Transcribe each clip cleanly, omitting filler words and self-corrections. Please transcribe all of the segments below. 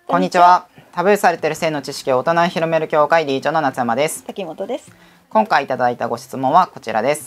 こんにちは。タブーされている性の知識を大人に広める協会理事長の夏山です。 滝本です。 今回いただいたご質問はこちらです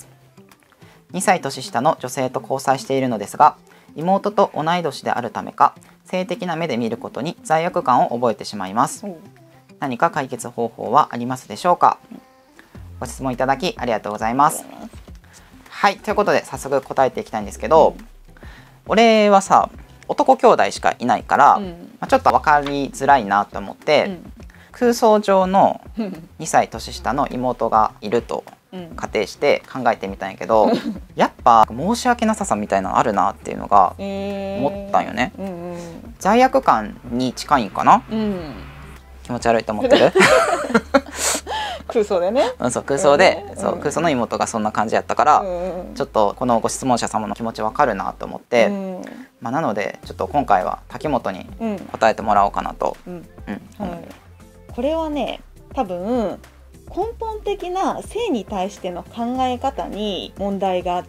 。2歳年下の女性と交際しているのですが、妹と同い年であるためか、性的な目で見ることに罪悪感を覚えてしまいます。何か解決方法はありますでしょうか。ご質問いただきありがとうございます。はい、ということで早速答えていきたいんですけど、俺はさ、男兄弟しかいないから、ちょっと分かりづらいなと思って、空想上の2歳年下の妹がいると仮定して考えてみたんやけど、やっぱ申し訳なささみたいなのあるなっていうのが思ったんよね。罪悪感に近いんかな、気持ち悪いと思ってる空想でね、 そう空想で、そう空想の妹がそんな感じやったから、ちょっとこのご質問者様の気持ちわかるなと思って、なのでちょっと今回は滝本に答えてもらおうかなと。 これはね、多分根本的な性に対しての考え方に問題があって、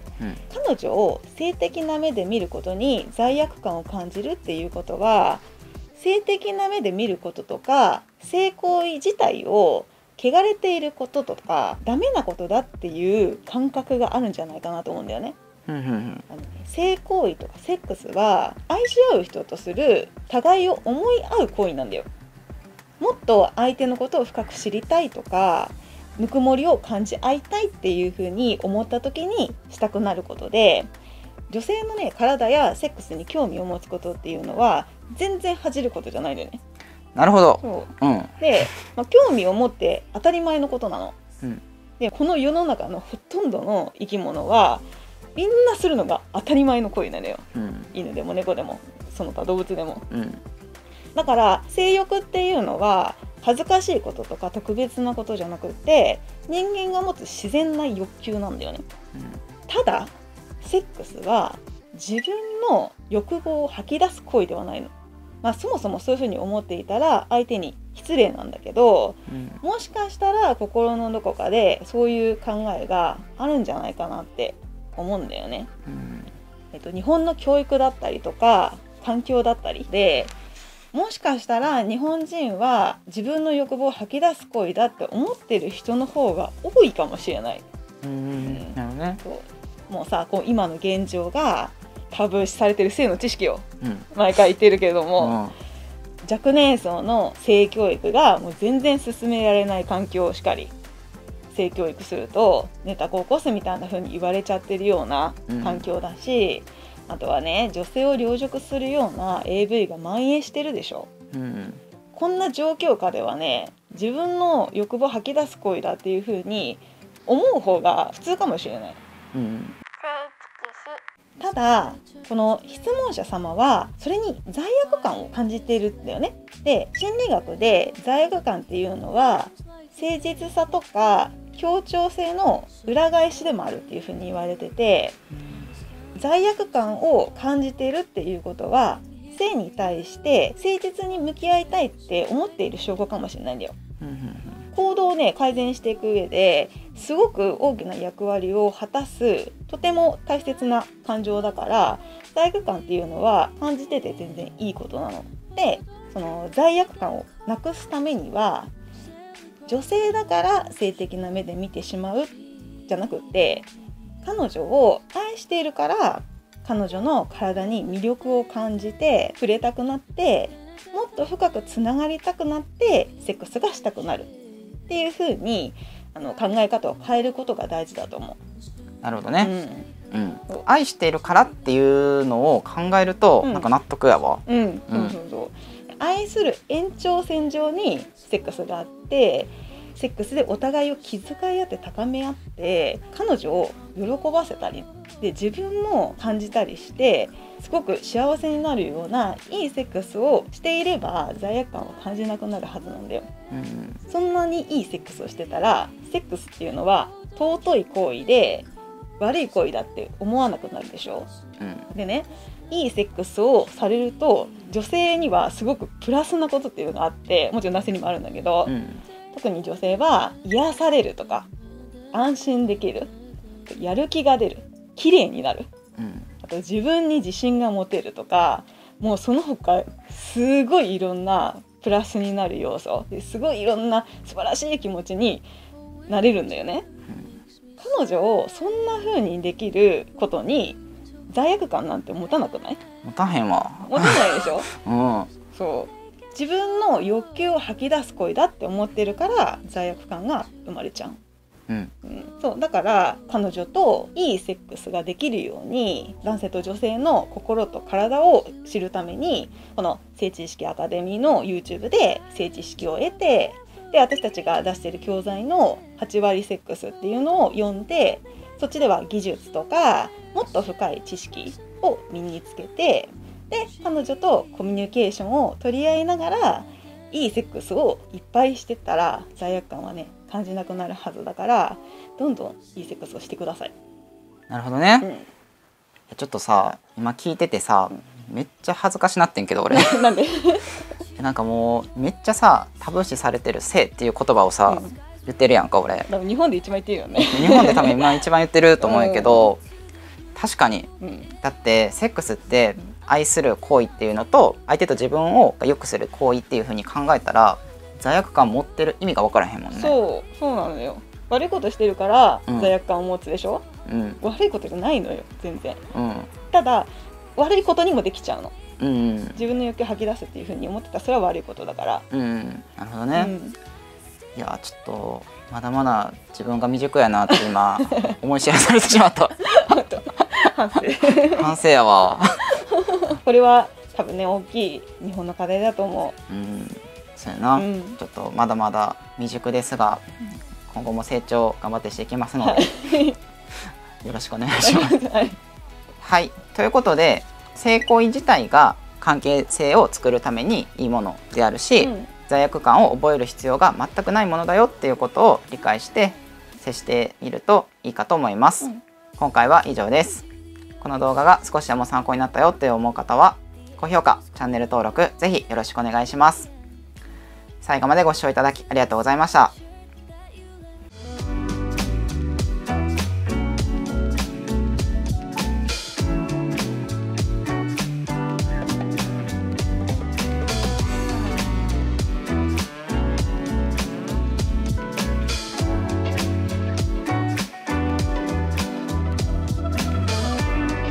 彼女を性的な目で見ることに罪悪感を感じるっていうことは、性的な目で見ることとか性行為自体を汚れていることとかダメなことだっていう感覚があるんじゃないかなと思うんだよね。性行為とかセックスは愛し合う人とする互いを思い合う行為なんだよ。もっと相手のことを深く知りたいとか、ぬくもりを感じ合いたいっていう風に思った時にしたくなることで、女性のね、体やセックスに興味を持つことっていうのは全然恥じることじゃないんだよね。 なるほど。 で、興味を持って当たり前のことなの。で、この世の中のほとんどの生き物はみんなするのが当たり前の行為なのよ。犬でも猫でもその他動物でも。だから性欲っていうのは恥ずかしいこととか特別なことじゃなくって人間が持つ自然な欲求なんだよね。ただセックスは自分の欲望を吐き出す行為ではないの。そもそもそういうふうに思っていたら相手に失礼なんだけど、もしかしたら心のどこかでそういう考えがあるんじゃないかなって思うんだよね。日本の教育だったりとか環境だったりで、もしかしたら日本人は自分の欲望を吐き出す行為だって思ってる人の方が多いかもしれない。 なるほどね。 もうさ、今の現状がタブー視されてる性の知識を毎回言ってるけれども、若年層の性教育がもう全然進められない環境をしかり、性教育するとネタ高校生みたいな風に言われちゃってるような環境だし、あとはね、女性を凌辱するような AV が蔓延してるでしょ。こんな状況下ではね、自分の欲望を吐き出す行為だっていう風に思う方が普通かもしれない。ただこの質問者様はそれに罪悪感を感じているんだよね。で、心理学で罪悪感っていうのは誠実さとか協調性の裏返しでもあるっていう風に言われてて、罪悪感を感じているっていうことは性に対して誠実に向き合いたいって思っている証拠かもしれないんだよ。行動をね、改善していく上ですごく大きな役割を果たすとても大切な感情だから、罪悪感っていうのは感じてて全然いいことなので、その罪悪感をなくすためには女性だから性的な目で見てしまうじゃなくって、彼女を愛しているから彼女の体に魅力を感じて触れたくなって、もっと深くつながりたくなってセックスがしたくなるっていう風に考え方を変えることが大事だと思う。 なるほどね。愛しているからっていうのを考えると、なんか納得やわ。愛する延長線上にセックスがあって、セックスでお互いを気遣い合って高め合って彼女を喜ばせたりで自分も感じたりしてすごく幸せになるようないいセックスをしていれば罪悪感を感じなくなるはずなんだよ。そんなにいいセックスをしてたらセックスっていうのは尊い行為で悪い行為だって思わなくなるでしょ。でね、いいセックスをされると女性にはすごくプラスなことっていうのがあって、もちろん男性にもあるんだけど、特に女性は癒されるとか安心できる、やる気が出る、綺麗になる、あと自分に自信が持てるとか、 もうその他すごいいろんなプラスになる要素ですごいいろんな素晴らしい気持ちになれるんだよね。彼女をそんな風にできることに罪悪感なんて持たなくない？ 持たへんわ。 持たないでしょうん、 そう自分の欲求を吐き出す恋だって思ってるから罪悪感が生まれちゃう。そうだから彼女といいセックスができるように男性と女性の心と体を知るためにこの性知識アカデミーの YouTube で性知識を得て、で私たちが出している教材の8割セックスっていうのを読んで、そっちでは技術とかもっと深い知識を身につけて、で彼女とコミュニケーションを取り合いながらいいセックスをいっぱいしてったら罪悪感はね感じなくなるはずだから、どんどんいいセックスをしてください。 なるほどね、ちょっとさ今聞いててさ、めっちゃ恥ずかしなってんけど俺なんでなんかもうめっちゃさタブー視されてる性っていう言葉をさ、言ってるやんか俺。 日本で一番言ってるよね日本で多分今一番言ってると思うんやけど、確かに、だってセックスって愛する行為っていうのと相手と自分を良くする行為っていう風に考えたら罪悪感持ってる意味が分からへんもんね。 そうなのよ。悪いことしてるから罪悪感を持つでしょ、悪いことじゃないのよ全然、ただ悪いことにもできちゃうの、自分の欲求を吐き出すっていう風に思ってたらそれは悪いことだから。 なるほどね、いやちょっとまだまだ自分が未熟やなって今思い知らされてしまった反省やわこれは多分ね大きい日本の課題だと思う。 そうやな、ちょっとまだまだ未熟ですが、今後も成長頑張ってしていきますのでよろしくお願いしますはい、ということで性行為自体が関係性を作るためにいいものであるし、罪悪感を覚える必要が全くないものだよっていうことを理解して接してみるといいかと思います、今回は以上です。この動画が少しでも参考になったよって思う方は高評価、チャンネル登録ぜひよろしくお願いします。最後までご視聴いただきありがとうございました。